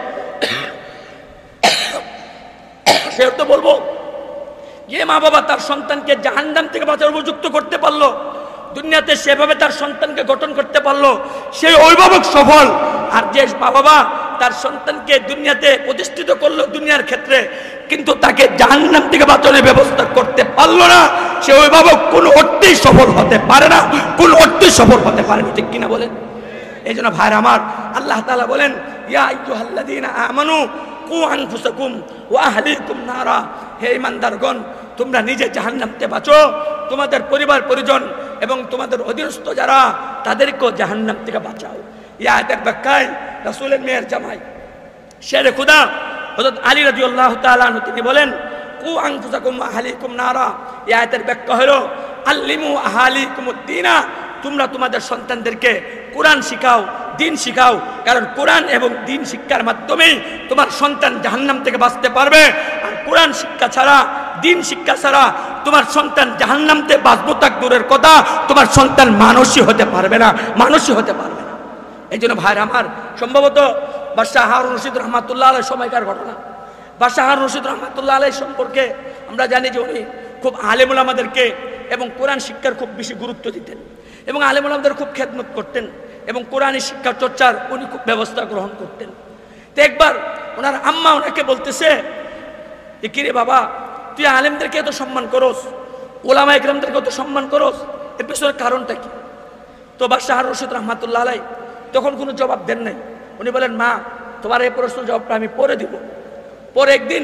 সে তো বলবো যে মা বাবা তার সন্তানকে জাহান্নাম থেকে বাঁচার উপযুক্ত করতে পারলো, দুনিয়াতে সেভাবে তার সন্তানকে গঠন করতে পারলো, সেই অভিভাবক সফল। আর যে মা বাবা তার সন্তানকে দুনিয়াতে প্রতিষ্ঠিত করলো দুনিয়ার ক্ষেত্রে, কিন্তু তাকে জাহান্নাম থেকে বাঁচানোর ব্যবস্থা করতে পারলো না, সে অভিভাবক কোনো অর্থেই সফল হতে পারে না, কোনো অর্থেই সফল হতে পারে না, ঠিক কিনা বলেন? এই জন্য ভাইরা আমার, আল্লাহ তাআলা বলেন ইয়া আইয়ুহাল্লাযীনা আমানু কু আনফুসাকুম ওয়া আহলিকুম নারা, হে ঈমানদারগণ তোমরা নিজে জাহান্নাম থেকে বাঁচো, তোমাদের পরিবার পরিজন এবং তোমাদের অধীনস্থ যারা তাদেরকেও জাহান্নাম থেকে বাঁচাও। এই আয়াতের ব্যাখ্যায় রাসূলের মেয়ের জামাই শেরে খুদা হযরত আলী রাদিয়াল্লাহু তাআলা আনহু তিনি বলেন কু আনফুসাকুম ওয়া আহলিকুম নারা, এই আয়াতের ব্যাখ্যা হলো আল্লিমু আহলিকুমুদ্দিনা, তোমরা তোমাদের সন্তানদেরকে কোরআন শিখাও, দিন শিখাও, কারণ কোরআন এবং দিন শিক্ষার মাধ্যমেই তোমার সন্তান জাহান্নাম থেকে বাঁচতে পারবে। আর কোরআন শিক্ষা ছাড়া, দিন শিক্ষা ছাড়া তোমার সন্তান জাহান্নাম থেকে বাঁচবো তাক দূরের কথা, তোমার সন্তান মানুষই হতে পারবে না, মানুষই হতে পারবে না। এই জন্য ভাইরা আমার, সম্ভবত বাদশাহ হারুন রশিদ রহমাতুল্লাহ আলাইহির সময়কার ঘটনা। বাদশাহ হারুন রশিদ রহমাতুল্লাহ আলাইহি সম্পর্কে আমরা জানি যে উনি খুব আলেম ওলামাদেরকে এবং কোরআন শিক্ষার খুব বেশি গুরুত্ব দিতেন এবং আলেম ওলামাদের খুব খেদমত করতেন এবং কোরআনী শিক্ষা চর্চার উনি খুব ব্যবস্থা গ্রহণ করতেন। তো একবার ওনার আম্মা ওনাকে বলতেছে যে কিরে বাবা, তুই আলেমদেরকে এত সম্মান করস, ওলামা ইকরামদেরকে এত সম্মান করস, এর পেছনের কারণটা কি? তো বাদশাহ হারুন রশিদ রহমাতুল্লাহ আলাইহি তখন কোনো জবাব দেন নাই। উনি বলেন মা, তোমার এই প্রশ্নের জবাবটা আমি পরে দিব। পরে একদিন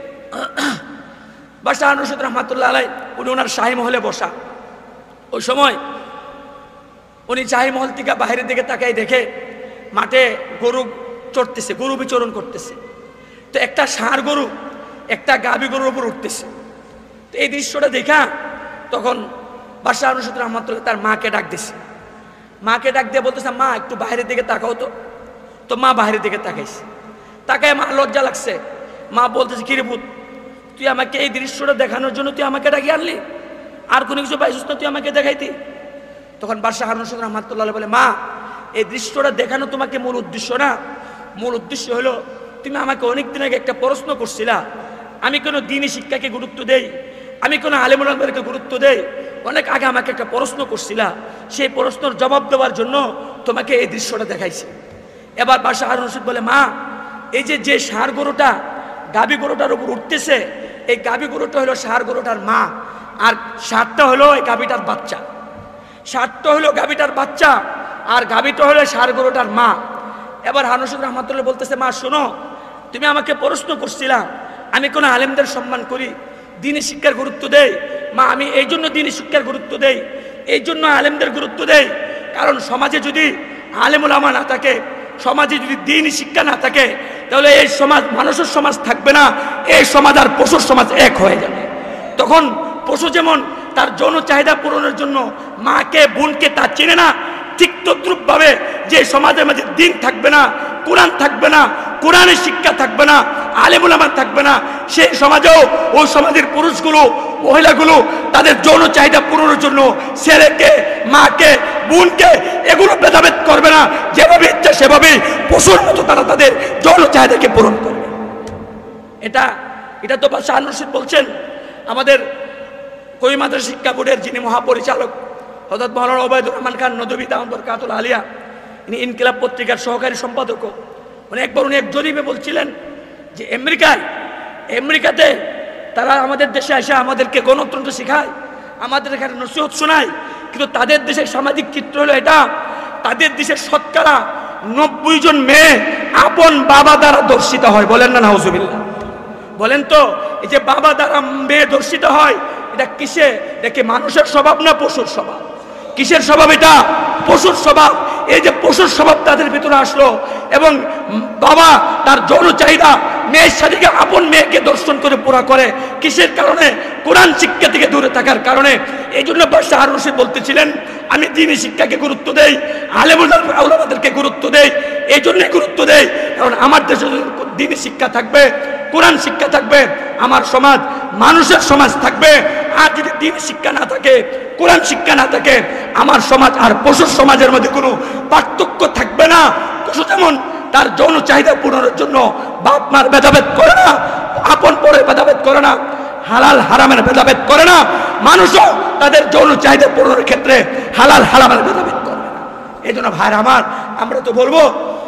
বাদশাহ হারুন রশিদ রহমাতুল্লাহ আলাইহি উনি ওনার শাহী মহলে বসা, ওই সময় উনি শাহী মহল থেকে বাইরের দিকে তাকাই দেখে মাঠে গরু চড়তেছে, গরু বিচরণ করতেছে। তো একটা ষাঁড় গরু একটা গাভী গরুর উপর উঠতেছে। তো এই দৃশ্যটা দেখা তখন বাদশাহ হারুন রশিদ রহমাতুল্লাহ তার মাকে ডাক দিছে। মাকে ডাক দিয়ে বলতেছে মা একটু বাইরের দিকে তাকাও তো। তো মা বাইরের দিকে তাকাইছে, তাকায় মা লজ্জা লাগছে। মা বলতেছে কিরে পুত, তুই আমাকে এই দৃশ্যটা দেখানোর জন্য তুই আমাকে ডাকিয়ে আনলি, আর কোনো কিছু পাইছিস না তুই আমাকে দেখাইতি? তখন বাদশাহ হারুন রশিদ রহমাতুল্লাহ বলে মা, এই দৃশ্যটা দেখানো তোমাকে মূল উদ্দেশ্য না, মূল উদ্দেশ্য হলো তুমি আমাকে অনেকদিন আগে একটা প্রশ্ন করছিলা, আমি কোনো দ্বীনি শিক্ষাকে গুরুত্ব দেই, আমি কোনো আলেম ওলামাদেরকে গুরুত্ব দেই, অনেক আগে আমাকে একটা প্রশ্ন করছিলা, সেই প্রশ্নের জবাব দেওয়ার জন্য তোমাকে এই দৃশ্যটা দেখাইছি। এবার বাদশাহ হারুন রশিদ বলে, মা এই যে ষাঁড় গরুটা গাভী গরুটার উপর উঠতেছে, এই গাভী গরুটা হলো ষাঁড় গরুটার মা, আর ষাঁড়টা হলো এই গাভীটার বাচ্চা। ষাঁড়টা হলো গাভীটার বাচ্চা আর গাভীটা হলো ষাঁড় গরুটার মা। এবার হারুন রশিদ রহমাতুল্লাহ বলতেছে, মা শোনো, তুমি আমাকে প্রশ্ন করছিলা আমি কোন আলেমদের সম্মান করি, দ্বীনি শিক্ষার গুরুত্ব দেই। মা আমি এই জন্য দ্বীনি শিক্ষার গুরুত্ব দেই, এই জন্য আলেমদের গুরুত্ব দেই, কারণ সমাজে যদি আলেম ওলামা না থাকে, সমাজে যদি দ্বীনি শিক্ষা না থাকে, তাহলে এই সমাজ মানুষের সমাজ থাকবে না, এই সমাজ আর পশুর সমাজ এক হয়ে যাবে। তখন পশু যেমন তার যৌন চাহিদা পূরণের জন্য মাকে বোনকে তা চেনে না, ঠিক তদ্রুপ ভাবে যে সমাজের মাঝে দ্বীন থাকবে না, কোরআন থাকবে না, কোরআনের শিক্ষা থাকবে না, আলেম ওলামা থাকবে না, সেই সমাজেও ওই সমাজের পুরুষগুলো মহিলাগুলো তাদের যৌন চাহিদা পূরণের জন্য ছেলেকে মাকে বোনকে এগুলো ভেদাভেদ করবে না, যেভাবে ইচ্ছা সেভাবেই পশুর মতো তারা তাদের যৌন চাহিদাকে পূরণ করবে। এটা তো বাদশাহ হারুন রশিদ বলছেন। আমাদের কওমি মাদ্রাসা শিক্ষা বোর্ডের যিনি মহাপরিচালক হযরত মাওলানা ওবায়দুর রহমান খান নদভী দাওয়াত বরকাতুল আলিয়া, ইনি ইনকিলাব পত্রিকার সহকারী সম্পাদক। একবার উনি এক জরিপে বলছিলেন যে আমেরিকাতে তারা আমাদের দেশে এসে আমাদেরকে গণতন্ত্র শেখায়, আমাদের এখানে নসিহত শোনায়, কিন্তু তাদের দেশের সামাজিক চিত্র হলো এটা, তাদের দেশের শতকরা 90 জন মেয়ে আপন বাবা দ্বারা দর্শিত হয়। বলেন না নাউজুবিল্লাহ? বলেন তো, এই যে বাবা দ্বারা মেয়ে দর্শিত হয়, এটা কিসে? এটা কি মানুষের স্বভাব না পশুর স্বভাব? কিসের স্বভাব? এটা পশুর স্বভাব। এই যে পশুর স্বভাব তাদের ভিতরে আসলো, এবং বাবা তার যৌন চাহিদা মেয়ের সাথে আপন মেয়েকে দর্শন করে পুরা করে, কিসের কারণে? কোরআন শিক্ষা থেকে দূরে থাকার কারণে। এই জন্য বাদশাহ হারুন রশিদ বলতেছিলেন, আমি দ্বীনি শিক্ষাকে গুরুত্ব দেই, আলেম ওলামাদেরকে গুরুত্ব দেই, এই জন্যই গুরুত্ব দেই কারণ আমার দেশে দ্বীনি শিক্ষা থাকবে, কোরআন শিক্ষা থাকবে, আমার সমাজ মানুষের সমাজ থাকবে। আর যদি দ্বীনি শিক্ষা না থাকে, কোরআন শিক্ষা না থাকে, আমার সমাজ আর পশুর সমাজের মধ্যে কোনো পার্থক্য থাকবে না। পশু যেমন তার যৌন চাহিদা পূরণের জন্য বাপ মার ভেদাভেদ করে না, আপন পরে ভেদাভেদ করে না, হালাল হারামের ভেদাভেদ করে না, মানুষও তাদের যৌন চাহিদা পূরণের ক্ষেত্রে হালাল হারামের ভেদাভেদ করে না। এই জন্য ভাইরা আমার, আমরা তো বলবো,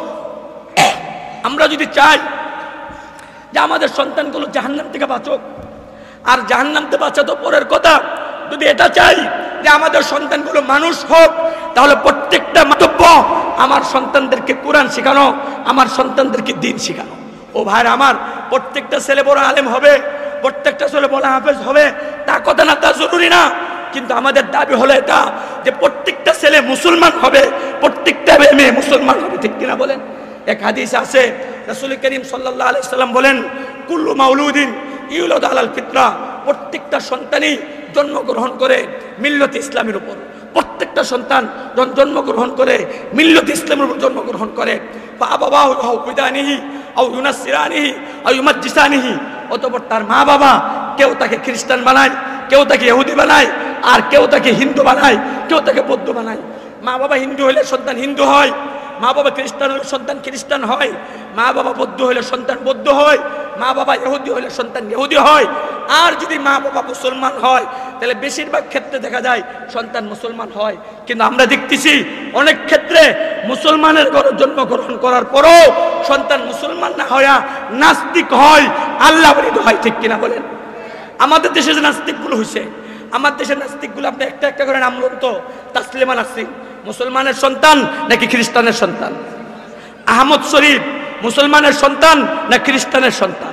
আমরা যদি চাই যে আমাদের সন্তানগুলো জাহান্নাম থেকে বাঁচুক, আর জাহান্নাম থেকে বাঁচা তো পরের কথা, যদি এটা চাই যে আমাদের সন্তানগুলো মানুষ হোক, তাহলে প্রত্যেকটা মাতব্য আমার সন্তানদেরকে কোরআন শেখানো, আমার সন্তানদেরকে দ্বীন শেখানো। ও ভাইরা আমার, প্রত্যেকটা ছেলে বড় আলেম হবে, প্রত্যেকটা ছেলে বড় হাফেজ হবে, তা কথা না, তা জরুরি না, কিন্তু আমাদের দাবি হলো এটা যে প্রত্যেকটা ছেলে মুসলমান হবে, প্রত্যেকটা মেয়ে মুসলমান হবে। ঠিক কিনা বলেন? এক হাদিস আছে, রাসূল করিম সাল্লাল্লাহু আলাইহি সাল্লাম বলেন, কুল্লু মাউলুদিন ইউলাদু আলাল ফিতরা, প্রত্যেকটা সন্তানই জন্মগ্রহণ করে মিল্লত ইসলামের উপর। প্রত্যেকটা সন্তান জন্মগ্রহণ করে মিল্লত ইসলামের উপর জন্মগ্রহণ করে। ফাআবাওয়াহু ইউহাউবিদানিহি আও ইউনাসসিরানিহি আও ইউমাজ্জিসানিহি, অতঃপর তার মা বাবা কেউ তাকে খ্রিস্টান বানায়, কেউ তাকে ইহুদি বানায়, আর কেউ তাকে হিন্দু বানায়, কেউ তাকে বৌদ্ধ বানায়। মা বাবা হিন্দু হলে সন্তান হিন্দু হয়, মা বাবা খ্রিস্টান হলে সন্তান খ্রিস্টান হয়, মা বাবা বৌদ্ধ হলে সন্তান বৌদ্ধ হয়, মা বাবা ইহুদি হলে সন্তান ইহুদি হয়। আর যদি মা বাবা মুসলমান হয়, তাহলে বেশিরভাগ ক্ষেত্রে দেখা যায় সন্তান মুসলমান হয়। কিন্তু আমরা দেখতেছি অনেক ক্ষেত্রে মুসলমানের ঘরে জন্মগ্রহণ করার পরও সন্তান মুসলমান না হইয়া নাস্তিক হয়, আল্লাহ বিরোধী হয়। ঠিক কিনা বলেন? আমাদের দেশে যে নাস্তিকগুলো হয়েছে, আমার দেশের নাস্তিকগুলো আপনি একটা একটা করে নাম বলুন তো। তাসলিমা নাসরিন মুসলমানের সন্তান নাকি খ্রিস্টানের সন্তান? আহমদ শরীফ মুসলমানের সন্তান না খ্রিস্টানের সন্তান?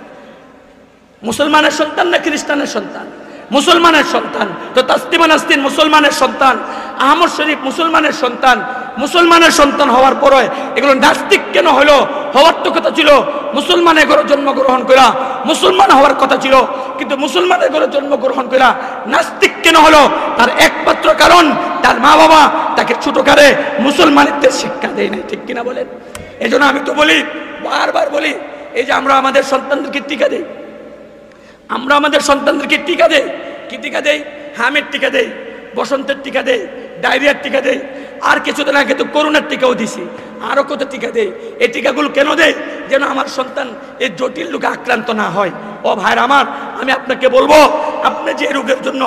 মুসলমানের সন্তান না খ্রিস্টানের সন্তান? মুসলমানের সন্তান। তো তাসলিমা নাসরিন মুসলমানের সন্তান, আহমদ শরীফ মুসলমানের সন্তান। মুসলমানের সন্তান হওয়ার পরে এগুলো নাস্তিক কেন হলো? হওয়ার তো কথা ছিল মুসলমানের ঘরে জন্মগ্রহণ করা, মুসলমান হওয়ার কথা ছিল, কিন্তু মুসলমানের ঘরে জন্মগ্রহণ করা নাস্তিক কেন হলো? তার একমাত্র কারণ, তার মা বাবা তাকে ছোটকালে মুসলমানিত্বের শিক্ষা দেয় নাই। ঠিক কিনা বলেন? এই জন্য আমি তো বলি, বারবার বলি, এই যে আমরা আমাদের সন্তানদেরকে টিকা দেই, আমরা আমাদের সন্তানদেরকে টিকা দেই, কি টিকা দেই? হামের টিকা দেই, বসন্তের টিকা দেই, ডায়রিয়ার টিকা দেই, আর কিছুদিন আগে তো করোনার টিকাও দিছি, আরো কত টিকা দেই। এই টিকাগুলো কেন দেয়? যেন আমার সন্তান এই জটিল রোগে আক্রান্ত না হয়। ও ভাইরা আমার, আমি আপনাকে বলবো, আপনি যে রোগের জন্য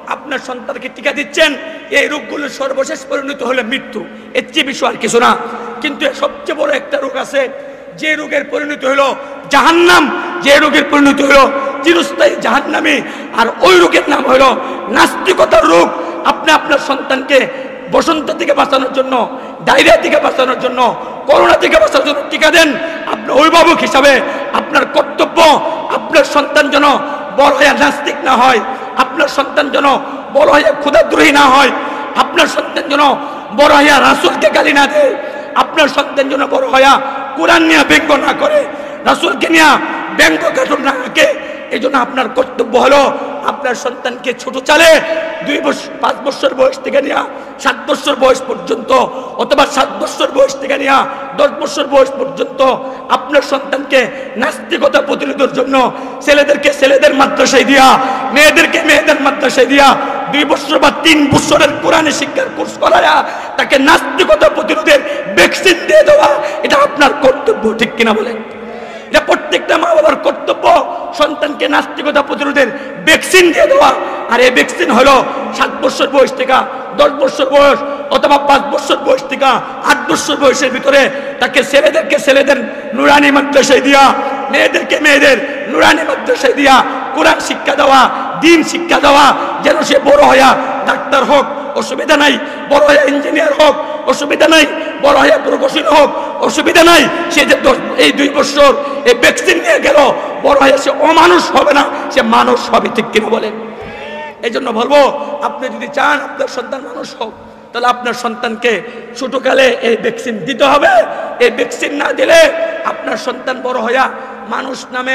আপনার সন্তানকে টিকা দিচ্ছেন, এই রোগগুলোর সর্বশেষ পরিণত হলে মৃত্যু, এর চেয়ে বিষয় আর কিছু না। কিন্তু সবচেয়ে বড় একটা রোগ আছে, যে রোগের পরিণতি হলো জাহান্নাম, যে রোগের পরিণতি হলো চিরস্থায়ী জাহান্নামী, আর ওই রোগের নাম হলো নাস্তিকতার রোগ। আপনি আপনার সন্তানকে বসন্ত থেকে বাঁচানোর জন্য, ডায়রিয়া থেকে বাঁচানোর জন্য, করোনা থেকে বাঁচানোর জন্য টিকা দেন। আপনার অভিভাবক হিসাবে আপনার কর্তব্য আপনার সন্তান যেন বড় হয়ে নাস্তিক না হয়, আপনার সন্তান যেন বড় হয়ে ক্ষুধাদ্রোহী না হয়, আপনার সন্তান যেন বড় হইয়া রাসূলকে গালি না দেয়, আপনার সন্তান যেন বড় হইয়া কোরআন নিয়ে ব্যঙ্গ না করে, রাসূলকে নিয়ে ব্যঙ্গ কাটুন না আঁকে। এই জন্য আপনার কর্তব্য হলো আপনার সন্তানকে ছোট চালে 5 বছর বয়স থেকে নিয়ে 7 বছর বয়স পর্যন্ত, অথবা 7 বছর বয়স থেকে নিয়ে 10 বছর বয়স পর্যন্ত আপনার সন্তানকে নাস্তিকতা প্রতিরোধের জন্য ছেলেদেরকে ছেলেদের মাদ্রাসায় দিয়া, মেয়েদেরকে মেয়েদের মাদ্রাসায় দিয়া 2 বছর বা 3 বছরের কোরআনে শিক্ষার কোর্স করায়া তাকে নাস্তিকতা প্রতিরোধের ভ্যাকসিন দিয়ে দেওয়া, এটা আপনার কর্তব্য, ঠিক কিনা বলেন? এটা প্রত্যেকটা মা বাবার কর্তব্য, সন্তানকে নাস্তিকতা প্রতিরোধের ভ্যাকসিন দিয়ে দেওয়া। আর এই ভ্যাকসিন হলো 7 বছর বয়স থেকে 10 বছর বয়স, অথবা 5 বছর বয়স থেকে 8 বছর বয়সের ভিতরে তাকে ছেলেদেরকে ছেলেদের নুরানি মাদ্রাসায় দিয়া, মেয়েদেরকে মেয়েদের নুরানি মাদ্রাসায় দিয়া কোরআন শিক্ষা দেওয়া, দ্বীন শিক্ষা দেওয়া, যেন সে বড় হইয়া ডাক্তার হোক, অসুবিধা নাই, বড় হইয়া ইঞ্জিনিয়ার হোক, অসুবিধা নাই, বড় হইয়া প্রকৌশলী হোক, অসুবিধা নাই। সে যে এই 2 বছর এই ভ্যাকসিন নিয়ে গেল, বড় হয়ে সে অমানুষ হবে না, সে মানুষ হবে, ঠিক কিনা বলেন? এই জন্য বলবো, আপনি যদি চান আপনার সন্তান মানুষ হোক, তাহলে আপনার সন্তানকে ছোটকালে এই ভ্যাকসিন দিতে হবে। এই ভ্যাকসিন না দিলে আপনার সন্তান বড় হইয়া মানুষ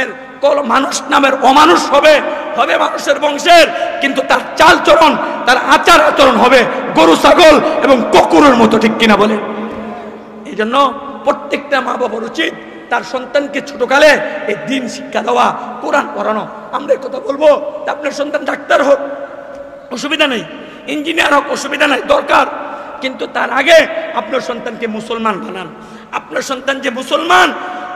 নামের অমানুষ হবে, হবে মানুষের বংশের, কিন্তু তার চালচরণ, তার আচার আচরণ হবে গরু ছাগল এবং কুকুরের মতো, ঠিক কিনা বলে? এই জন্য প্রত্যেকটা মা বাবার উচিত তার সন্তানকে ছোটকালে এই দ্বীন শিক্ষা দেওয়া, কোরআন পড়ানো। আমরা এই কথা বলবো, আপনার সন্তান ডাক্তার হোক, অসুবিধা নেই, ইঞ্জিনিয়ার হোক, অসুবিধা নাই, দরকার, কিন্তু তার আগে আপনার সন্তানকে মুসলমান বানান। আপনার সন্তান যে মুসলমান,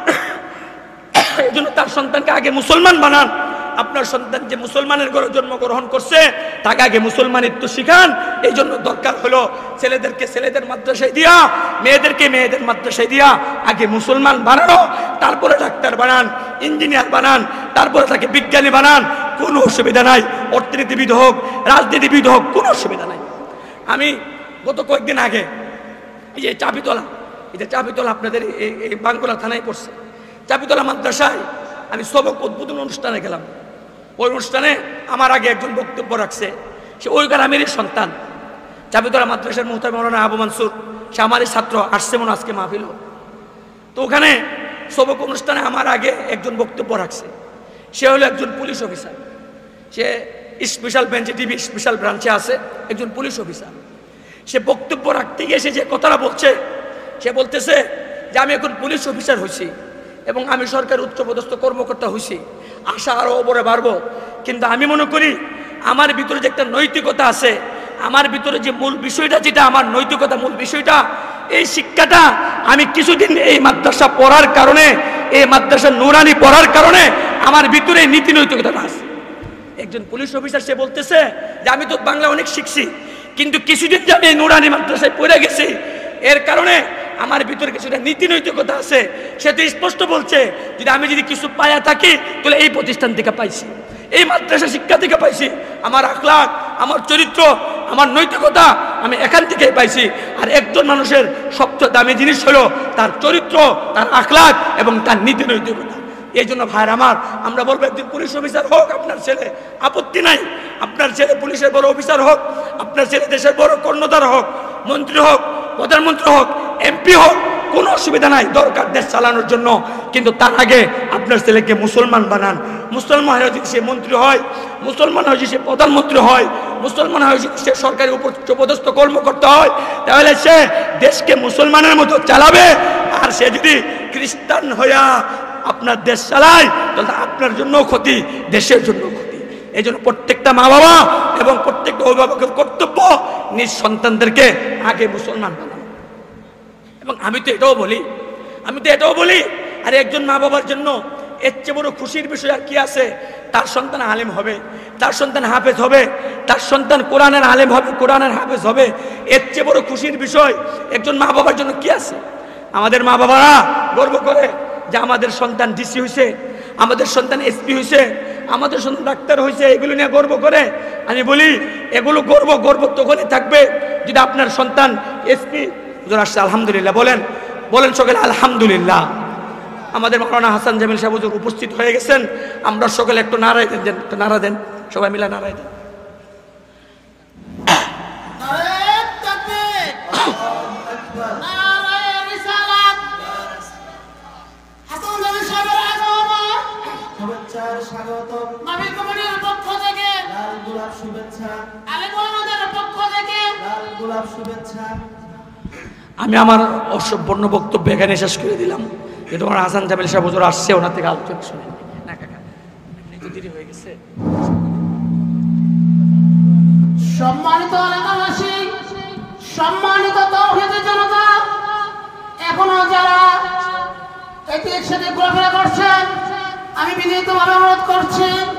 এই জন্য তার সন্তানকে আগে মুসলমান বানান। আপনার সন্তান যে মুসলমানের ঘরে জন্মগ্রহণ করছে, তাকে আগে মুসলমানিত্ব শিখান। এই জন্য দরকার হলো ছেলেদেরকে ছেলেদের মাদ্রাসায় দিয়া, মেয়েদেরকে মেয়েদের মাদ্রাসায় দিয়া আগে মুসলমান বানানো, তারপরে ডাক্তার বানান, ইঞ্জিনিয়ার বানান, তারপরে তাকে বিজ্ঞানী বানান, কোনো অসুবিধা নাই। অর্থনীতিবিদ হোক, রাজনীতিবিদ হোক, কোনো অসুবিধা নাই। আমি গত কয়েকদিন আগে এই যে চাবিতলা আপনাদের এই বাঙ্গুলা থানায় পড়ছে, চাবিতলা মাদ্রাসায় আমি সবক উদ্বোধন অনুষ্ঠানে গেলাম। ওই অনুষ্ঠানে আমার আগে একজন বক্তব্য রাখছে, সে ওই গ্রামেরই সন্তান, চাবিতলা মাদ্রাসার মুহতামিম মাওলানা আবু মানসুর, সে আমারই ছাত্র, আসছে মনে আজকে মাহফিল। তো ওখানে সবক অনুষ্ঠানে আমার আগে একজন বক্তব্য রাখছে, সে হলো একজন পুলিশ অফিসার, সে স্পেশাল বেঞ্চে টিভি স্পেশাল ব্রাঞ্চে আছে, একজন পুলিশ অফিসার। সে বক্তব্য রাখতে গিয়ে সে যে কথাটা বলছে, সে বলতেছে যে আমি এখন পুলিশ অফিসার হয়েছি এবং আমি সরকার উচ্চপদস্থ কর্মকর্তা হয়েছি, আশা আরও ওপরে বাড়বো, কিন্তু আমি মনে করি আমার ভিতরে যে একটা নৈতিকতা আছে, আমার ভিতরে যে মূল বিষয়টা, যেটা আমার নৈতিকতা মূল বিষয়টা, এই শিক্ষাটা আমি কিছুদিন এই মাদ্রাসা পড়ার কারণে, এই মাদ্রাসা নুরানি পড়ার কারণে আমার ভিতরে নীতি নৈতিকতাটা আছে। একজন পুলিশ অফিসার সে বলতেছে যে আমি তো বাংলা অনেক শিখছি, কিন্তু কিছুদিন যে আমি এই নুরানি মাদ্রাসায় পড়ে গেছি, এর কারণে আমার ভিতরে কিছুটা নীতি নৈতিকতা আছে। সে তো স্পষ্ট বলছে, আমি যদি কিছু পায়া থাকি তাহলে এই প্রতিষ্ঠান থেকে পাইছি, এই মাদ্রাসা শিক্ষা থেকে পাইছি, আমার আখলাক, আমার চরিত্র, আমার নৈতিকতা আমি এখান থেকেই পাইছি। আর একজন মানুষের সবচেয়ে দামি জিনিস হলো তার চরিত্র, তার আখলাক এবং তার নীতি নৈতিকতা। এই জন্য ভাইয়ের আমার, আমরা বলবো একজন পুলিশ অফিসার হোক আপনার ছেলে, আপত্তি নাই, আপনার ছেলে পুলিশের বড় অফিসার হোক, আপনার ছেলে দেশের বড় কর্ণধার হোক, মন্ত্রী হোক, প্রধানমন্ত্রী হোক, এমপি হোক, কোনো অসুবিধা নাই, দরকার দেশ চালানোর জন্য, কিন্তু তার আগে আপনার ছেলেকে মুসলমান বানান। মুসলমান হয়ে যদি সে মন্ত্রী হয়, মুসলমান হয়ে যদি সে প্রধানমন্ত্রী হয়, মুসলমান হয়ে যদি সে সরকারি উচ্চপদস্থ কর্মকর্তা হয়, তাহলে সে দেশকে মুসলমানের মতো চালাবে। আর সে যদি খ্রিস্টান হইয়া আপনার দেশ চালায়, তাহলে আপনার জন্য ক্ষতি, দেশের জন্য ক্ষতি। এই জন্য প্রত্যেকটা মা বাবা এবং প্রত্যেকটা অভিভাবকের কর্তব্য নিজ সন্তানদেরকে আগে মুসলমান বানানো। এবং আমি তো এটাও বলি, আর একজন মা বাবার জন্য এর চেয়ে বড় খুশির বিষয় আর কি আছে? তার সন্তান আলেম হবে, তার সন্তান হাফেজ হবে, তার সন্তান কোরআনের আলেম হবে, কোরআনের হাফেজ হবে। এর চেয়ে বড় খুশির বিষয় একজন মা বাবার জন্য কি আছে? আমাদের মা বাবারা গর্ব করে যে আমাদের সন্তান ডিসি হয়েছে, আমাদের সন্তান এসপি হয়েছে, আমাদের সন্তান ডাক্তার হয়েছে, এগুলো নিয়ে গর্ব করে। আমি বলি এগুলো গর্ব তখনই থাকবে যদি আপনার সন্তান এসপি আসছে। আলহামদুলিল্লাহ বলেন, বলেন সকলে আলহামদুলিল্লাহ। আমাদের মাওলানা হাসান জামিল সাহেব হুজুর উপস্থিত হয়ে গেছেন, আমরা সকলে একটু নারায় দেন, একটু নারা দেন, সবাই মিলে নারায় দেন। আমি আমার অসম্পূর্ণ বক্তব্য এখানে শেষ করে দিলাম। যেহেতু আমার হাসান জামিল সাহেব হুজুর আসছে, ওনার থেকে আলোচনা শুনে না কাকা, এমনি তো দেরি হয়ে গেছে। সম্মানিত এলাকাবাসী, সম্মানিত তাওহীদের জনতা, এখনো যারা একসাথে ঘোরাফেরা করছেন, আমি বিনীতভাবে অনুরোধ করছি